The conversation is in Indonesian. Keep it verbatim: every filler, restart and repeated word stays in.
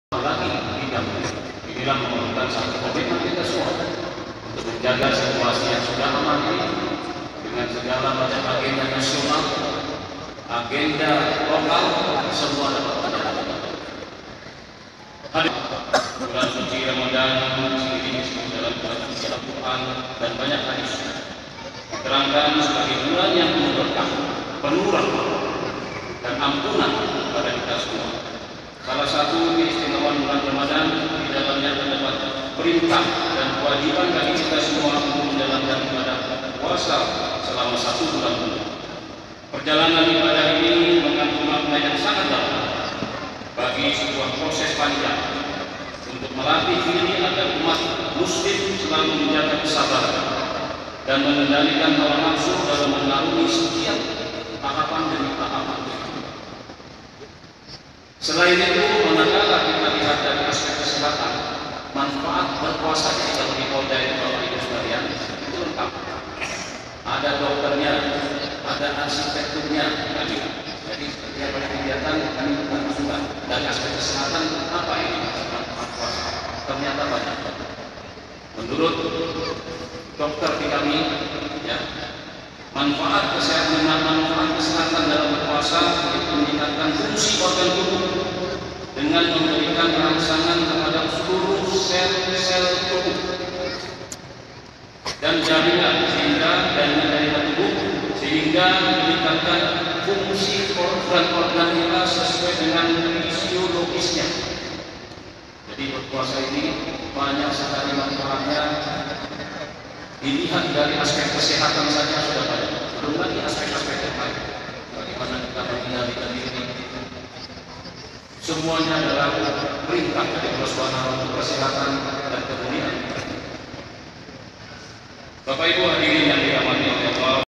lagi bidang inilah memerlukan satu komitmen kita semua untuk menjaga situasi yang sudah aman ini dengan segala macam agenda nasional, agenda lokal, semua dapat berjalan. Hari bulan suci Ramadan ini disebut dalam Al-Quran dan banyak hadis diterangkan sebagai bulan yang berkah, penuh rahmat dan ampunan kepada kita semua. Salah satu keistimewaan bulan Ramadan di dalamnya terdapat perintah dan kewajiban bagi kita semua untuk menjalankan ibadah puasa selama satu bulan penuh. Perjalanan ibadah ini mengandung makna yang sangat dalam bagi sebuah proses panjang untuk melatih diri agar umat muslim selalu menjaga kesabaran dan mengendalikan hawa nafsu dalam mengarungi setiap tahapan demi tahapan. Selain itu, manakala kita lihat dari aspek kesehatan, manfaat berpuasa kita di Polda itu Bapak Ibu sekalian itu lengkap. Ada dokternya, ada arsitekturnya, jadi setiap ada kegiatan kami bukan masukan dari aspek kesehatan apa ini manfaat puasa. Ternyata banyak. Menurut dokter di kami, ya, manfaat kesehatan manfaat kesehatan dalam berpuasa itu meningkatkan fungsi organ tubuh dengan memberikan rangsangan terhadap seluruh sel-sel tubuh dan jaringan sehingga dan jaringan tubuh sehingga meningkatkan fungsi organ-organ kita sesuai dengan fisiologisnya. Jadi berpuasa ini banyak sekali manfaatnya. Dilihat dari aspek kesehatan saja sudah banyak, belum lagi aspek-aspek yang lain. Bagaimana kita mengendalikan diri, semuanya adalah perintah dari Allah Subhanahu wa taala untuk kesehatan dan kemuliaan. Bapak Ibu hadirin